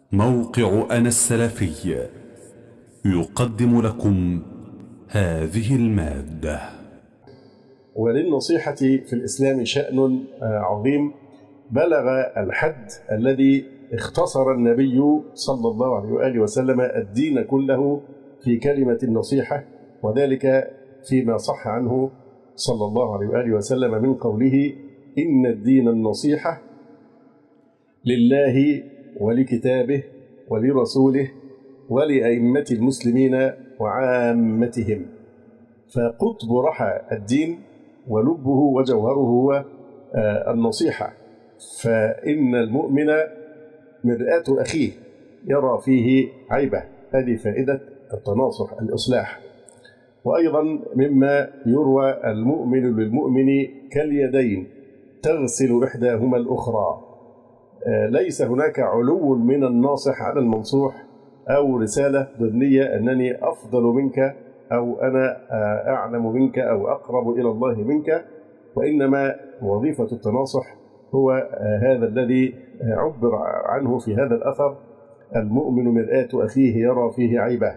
موقع أنا السلفي يقدم لكم هذه المادة. وللنصيحة في الإسلام شأن عظيم بلغ الحد الذي اختصر النبي صلى الله عليه وآله وسلم الدين كله في كلمة النصيحة، وذلك فيما صح عنه صلى الله عليه وآله وسلم من قوله: إن الدين النصيحة لله ولكتابه ولرسوله ولأئمة المسلمين وعامتهم. فقطب رحى الدين ولبه وجوهره هو النصيحة، فإن المؤمن مرآة أخيه يرى فيه عيبه. هذه فائدة التناصح، الإصلاح. وأيضا مما يروى: المؤمن للمؤمن كاليدين تغسل إحداهما الأخرى. ليس هناك علو من الناصح على المنصوح أو رسالة ضمنية أنني أفضل منك أو أنا أعلم منك أو أقرب إلى الله منك، وإنما وظيفة التناصح هو هذا الذي عبر عنه في هذا الأثر: المؤمن مرآة أخيه يرى فيه عيبه،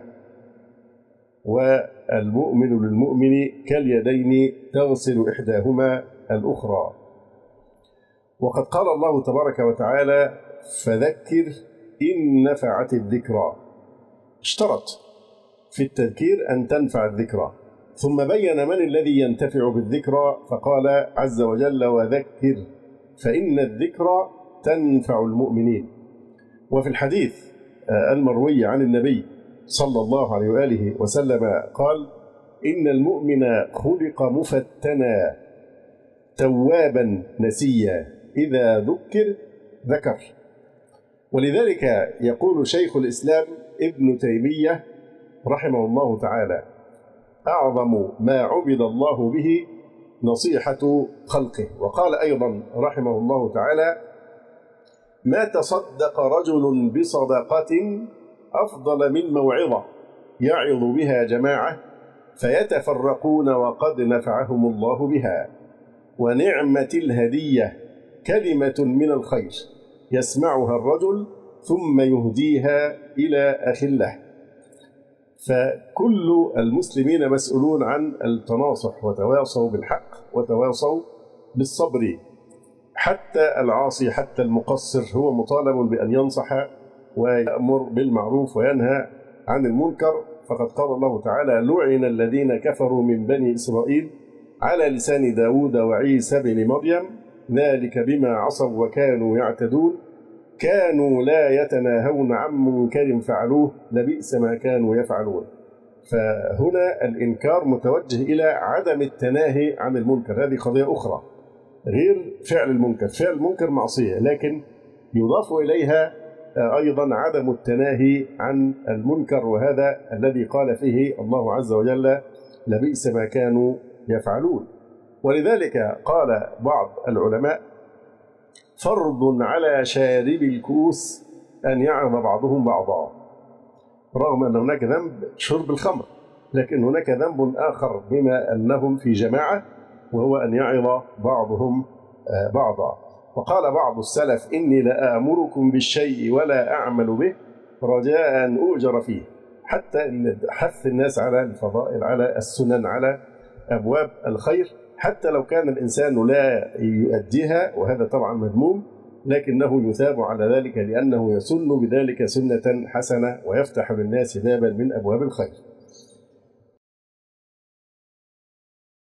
والمؤمن للمؤمن كاليدين تغسل إحداهما الأخرى. وقد قال الله تبارك وتعالى: فذكر إن نفعت الذكرى. اشترط في التذكير أن تنفع الذكرى، ثم بين من الذي ينتفع بالذكرى فقال عز وجل: وذكر فإن الذكرى تنفع المؤمنين. وفي الحديث المروي عن النبي صلى الله عليه وآله وسلم قال: إن المؤمن خلق مفتنا توابا نسيا إذا ذكر ذكر. ولذلك يقول شيخ الإسلام ابن تيمية رحمه الله تعالى: أعظم ما عبد الله به نصيحة خلقه. وقال أيضا رحمه الله تعالى: ما تصدق رجل بصدقة أفضل من موعظة يعظ بها جماعة فيتفرقون وقد نفعهم الله بها، ونعمة الهدية كلمة من الخير يسمعها الرجل ثم يهديها إلى أخ له. فكل المسلمين مسؤولون عن التناصح، وتواصوا بالحق وتواصوا بالصبر. حتى العاصي، حتى المقصر هو مطالب بأن ينصح ويأمر بالمعروف وينهى عن المنكر. فقد قال الله تعالى: لعن الذين كفروا من بني إسرائيل على لسان داود وعيسى بن مريم ذلك بما عصوا وكانوا يعتدون كانوا لا يتناهون عن منكر فعلوه لبئس ما كانوا يفعلون. فهنا الإنكار متوجه إلى عدم التناهي عن المنكر. هذه قضية أخرى غير فعل المنكر. فعل المنكر معصية، لكن يضاف إليها أيضا عدم التناهي عن المنكر، وهذا الذي قال فيه الله عز وجل: لبئس ما كانوا يفعلون. ولذلك قال بعض العلماء: فرض على شارب الكؤوس أن يعظ بعضهم بعضا. رغم أن هناك ذنب شرب الخمر، لكن هناك ذنب آخر بما أنهم في جماعة، وهو أن يعظ بعضهم بعضا. وقال بعض السلف: إني لآمركم بالشيء ولا أعمل به رجاء أن أؤجر فيه. حتى حث الناس على الفضائل، على السنن، على أبواب الخير، حتى لو كان الإنسان لا يؤديها، وهذا طبعا مذموم، لكنه يثاب على ذلك لأنه يسن بذلك سنة حسنة ويفتح للناس بابا من أبواب الخير.